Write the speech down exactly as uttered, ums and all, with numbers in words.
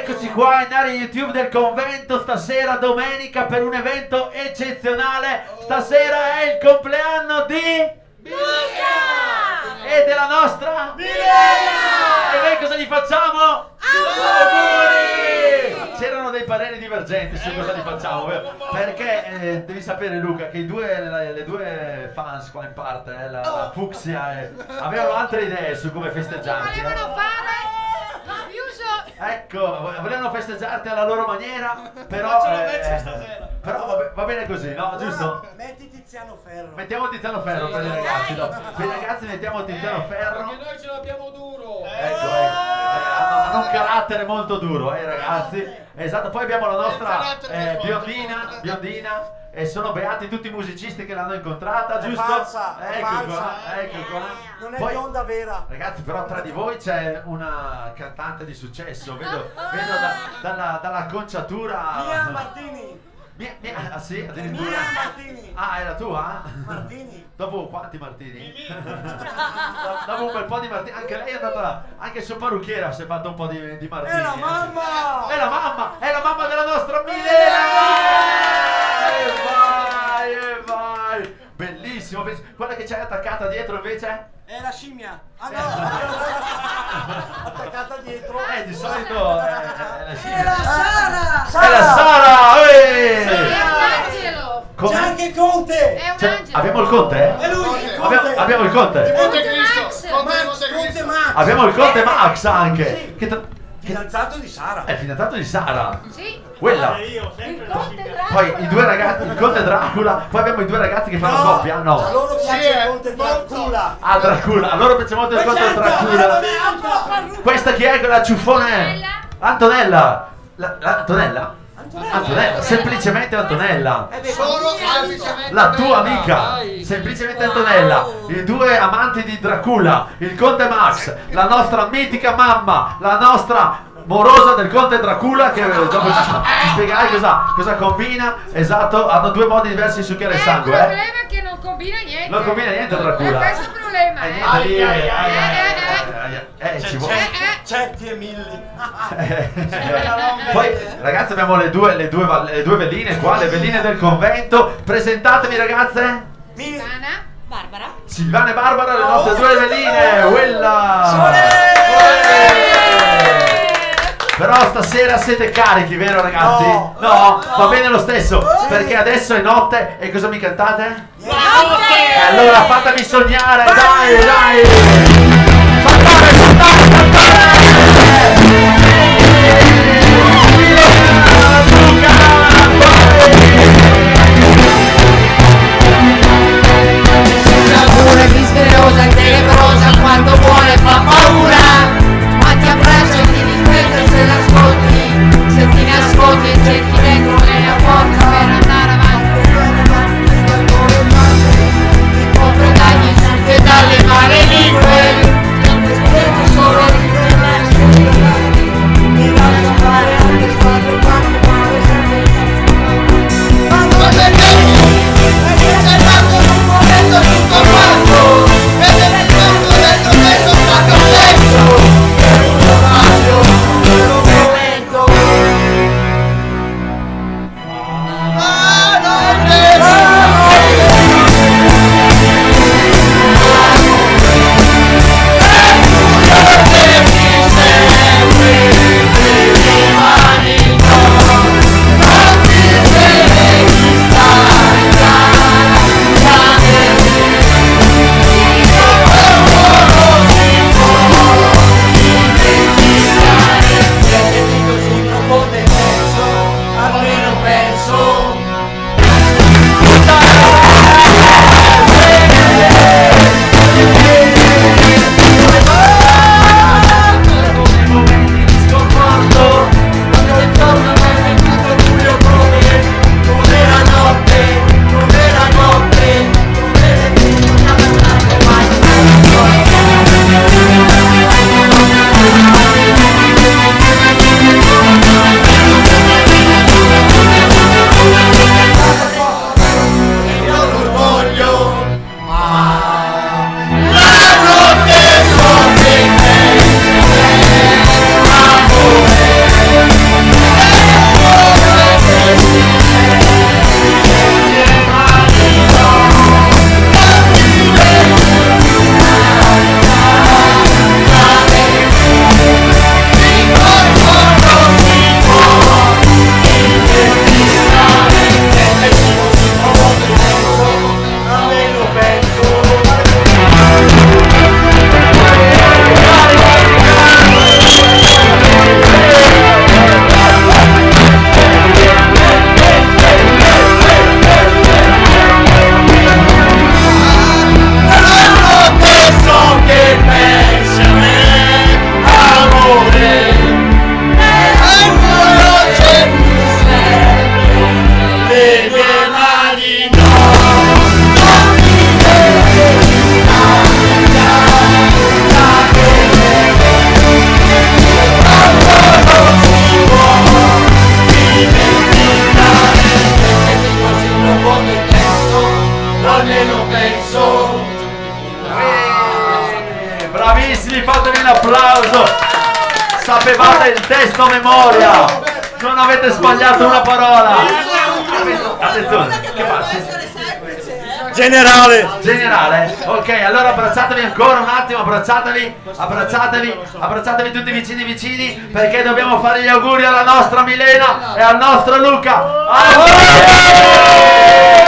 Eccoci qua in area YouTube del convento stasera domenica per un evento eccezionale. Stasera è il compleanno di Luca e della nostra Milena. E noi cosa gli facciamo? Auguri! C'erano dei pareri divergenti su cosa gli facciamo, perché eh, devi sapere Luca che i due, le, le due fans qua in parte, eh, la, la Fucsia, eh, avevano altre idee su come festeggiarti. Volevano eh. fare Ecco, volevano festeggiarti alla loro maniera, però, eh, però va, va bene così, no? Giusto? Metti Tiziano Ferro. Mettiamo Tiziano Ferro per i ragazzi, no? Per i ragazzi mettiamo Tiziano Ferro. Perché noi ce l'abbiamo duro. Ecco, ecco. Eh, hanno, hanno un carattere molto duro, eh ragazzi. Esatto, poi abbiamo la nostra eh, biondina, biondina. E sono beati tutti i musicisti che l'hanno incontrata, giusto? È falsa, è ecco falsa. qua, ecco qua. Non è Poi, bionda vera. ragazzi, però tra di voi c'è una cantante di successo, vedo, vedo da, dalla, dalla acconciatura. Mia Martini. Mia, mia, ah sì, addirittura. Mia Martini. Ah, era tua? Martini. Dopo quanti Martini? Dopo un bel po' di Martini. Anche lei è andata, anche il suo parrucchiere si è fatto un po' di, di Martini. È la mamma! È la mamma! È la mamma della nostra Milena! E vai, e vai! Bellissimo, bellissimo. Quella che c'hai attaccata dietro invece? È la scimmia. Ah no! Attaccata dietro. Eh, di solito è, è la scimmia. È la Sara! È la Sara! È Eeeh! un angelo! Come? C'è anche Conte! È un Cioè, angelo! abbiamo il conte? È lui! Il Abbiamo, Conte! abbiamo il conte? Monte Max. Cristo. Conte di Max, Monte Conte Cristo. Max! Abbiamo il conte Max anche! Che tra- Fidanzato di Sara! È fidanzato di Sara! Sì! Quella! io, Il conte Dracula! Poi i due ragazzi, il conte Dracula, poi abbiamo i due ragazzi che fanno coppia? A No! loro piace Sì, il eh, Conte molto. Dracula! Ah, Dracula! A loro piace molto il conte Dracula! Questa chi è quella ciuffone? Antonella! La, la- Antonella? Antonella, semplicemente Antonella! Solo semplicemente La tua bella, amica, vai. semplicemente Antonella, i due amanti di Dracula, il conte Max, la nostra mitica mamma, la nostra morosa del conte Dracula che dopo ci, ci spiegherai cosa, cosa combina. Esatto, hanno due modi diversi di succhiare il Il sangue, problema eh. è che non combina niente! Non combina niente Dracula. È questo il problema! Eh, eh. niente lì, Ai, ai, eh, ai, eh, ai, eh, eh, eh, ci vuole. Eh, eh. Cetti e Milli! Poi ragazzi abbiamo le due, le, due, le due velline qua, le velline del convento. Presentatevi ragazze. Mi... Sana? Barbara? Silvana e Barbara, le nostre due veline. Quella. Però stasera siete carichi, vero ragazzi? No. No? Va bene lo stesso, perché adesso è notte e cosa mi cantate? Notte! E allora fatemi sognare, dai, dai! Saltare, saltare, saltare! L'amore misteriosa, tenebrosa, quando vuole fa paura. Ma ti abbraccia e ti difende se l'ascolti. Se ti nascondi e cerchi dentro nella porta per andare avanti. Ti compro dagli insulti e dalle male lingue. nemmeno penso. Eh, bravissimi, fatevi un applauso. Sapevate il testo a memoria, non avete sbagliato una parola. Attenzione, che faccio? Generale. Generale, ok, allora abbracciatevi ancora un attimo, abbracciatevi, abbracciatevi, abbracciatevi tutti vicini vicini, perché dobbiamo fare gli auguri alla nostra Milena e al nostro Luca. Auguri!